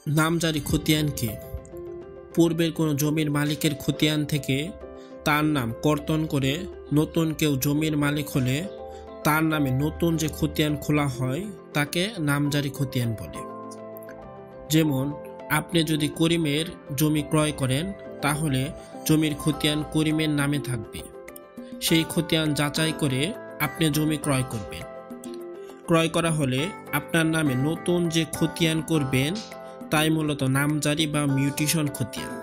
নামজারি খতিয়ান কি? পূর্বের কোনো জমির মালিকের খতিয়ান থেকে তার নাম কর্তন করে নতুন কেউ জমির মালিক হলে তার নামে নতুন যে খতিয়ান খোলা হয় তাকে নামজারি খতিয়ান বলে। যেমন আপনি যদি করিমের জমি ক্রয় করেন তাহলে জমির খতিয়ান করিমের নামে থাকবে। সেই খতিয়ান যাচাই করে আপনি জমি ক্রয় করবেন। ক্রয় করা হলে আপনার নামে নতুন যে খতিয়ান করবেন তাই মূলত নামজারি বা মিউটেশন খতিয়ান।